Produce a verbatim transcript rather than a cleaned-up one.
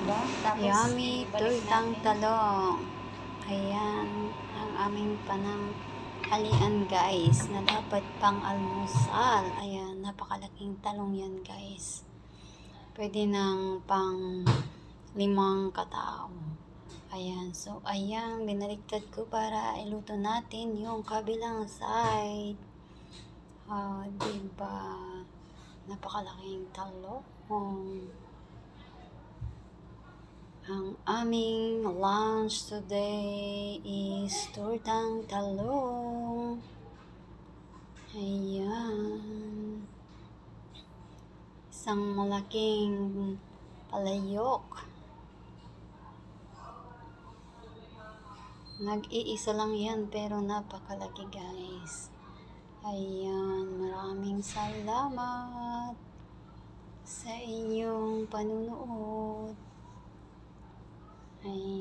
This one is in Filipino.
ba? Tapos, Yummy ibalik tortang natin. talong. Ayan, ang aming panang halian guys, na dapat pang almusal. Ayan, napakalaking talong yan guys. Pwede nang pang limang katao. Ayan, so ayan, binaliktad ko para iluto natin yung kabilang side. Ah, diba? Napakalaking talong. Ang aming lunch today is tortang talong. Ayan. Isang malaking palayok. Nag-iisa lang yan pero napakalaki guys. Ayan. Maraming salamat sa inyong panunood. Ayan.